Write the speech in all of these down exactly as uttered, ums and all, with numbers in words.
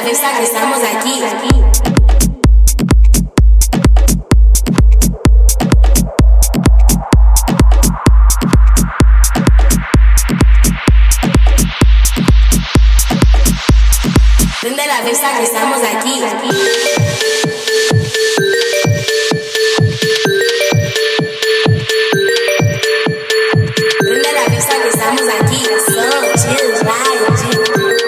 fiesta que estamos aquí. Prende la fiesta que estamos aquí. Prende la fiesta que estamos aquí. So chill, right, chill.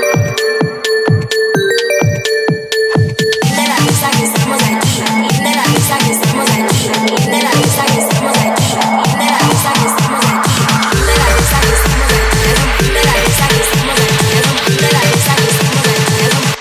Prende la fiesta que estamos aquí. Prende la fiesta que estamos aquí. Prende la fiesta que estamos aquí. Prende la fiesta que estamos aquí. Prende la fiesta que estamos aquí. Prende la fiesta que estamos aquí. Prende la fiesta que estamos aquí.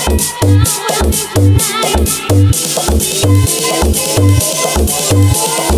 Tonight.